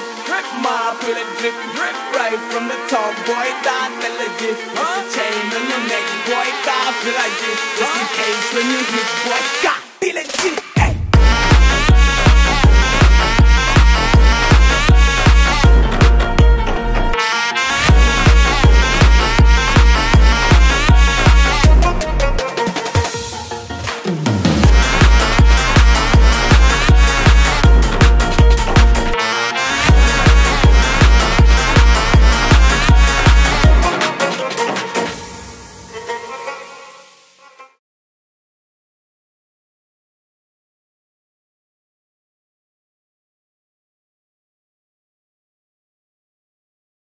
drip, mob with a drip, drip, right from the top, boy, that melody. What's the chain on your neck, boy, that feel like this. Just in case when you hit, boy, God, feel it.